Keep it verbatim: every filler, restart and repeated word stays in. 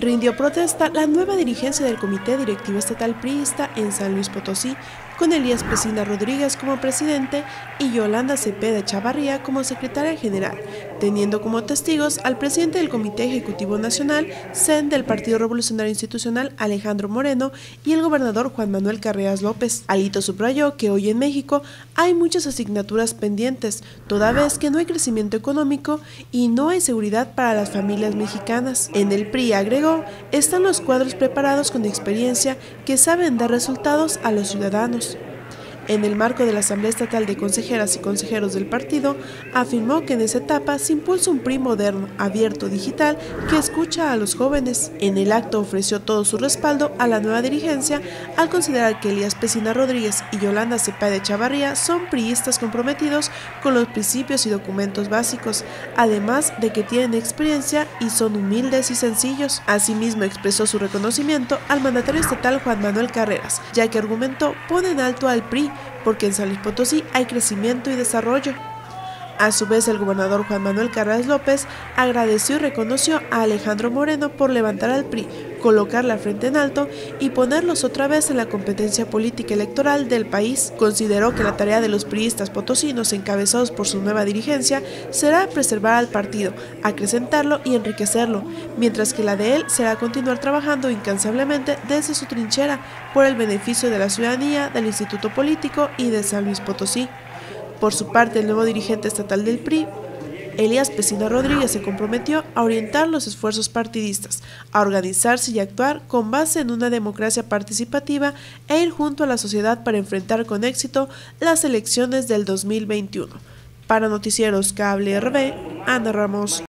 Rindió protesta la nueva dirigencia del Comité Directivo Estatal Priista en San Luis Potosí, con Elías Pesina Rodríguez como presidente y Yolanda Cepeda Echavarría como secretaria general, teniendo como testigos al presidente del Comité Ejecutivo Nacional, C E N del Partido Revolucionario Institucional, Alejandro Moreno, y el gobernador Juan Manuel Carreras López. Alito subrayó que hoy en México hay muchas asignaturas pendientes, toda vez que no hay crecimiento económico y no hay seguridad para las familias mexicanas. En el P R I, agregó, están los cuadros preparados con experiencia que saben dar resultados a los ciudadanos. En el marco de la Asamblea Estatal de Consejeras y Consejeros del partido, afirmó que en esa etapa se impulsa un P R I moderno, abierto, digital, que escucha a los jóvenes. En el acto ofreció todo su respaldo a la nueva dirigencia al considerar que Elías Pesina Rodríguez y Yolanda Cepeda Echavarría son priistas comprometidos con los principios y documentos básicos, además de que tienen experiencia y son humildes y sencillos. Asimismo, expresó su reconocimiento al mandatario estatal Juan Manuel Carreras, ya que argumentó pone en alto al P R I porque en San Luis Potosí hay crecimiento y desarrollo. A su vez, el gobernador Juan Manuel Carreras López agradeció y reconoció a Alejandro Moreno por levantar al P R I, colocar la frente en alto y ponerlos otra vez en la competencia política electoral del país. Consideró que la tarea de los priistas potosinos encabezados por su nueva dirigencia será preservar al partido, acrecentarlo y enriquecerlo, mientras que la de él será continuar trabajando incansablemente desde su trinchera por el beneficio de la ciudadanía, del Instituto Político y de San Luis Potosí. Por su parte, el nuevo dirigente estatal del P R I, Elías Pesina Rodríguez, se comprometió a orientar los esfuerzos partidistas, a organizarse y actuar con base en una democracia participativa e ir junto a la sociedad para enfrentar con éxito las elecciones del dos mil veintiuno. Para Noticieros Cable R B, Ana Ramos.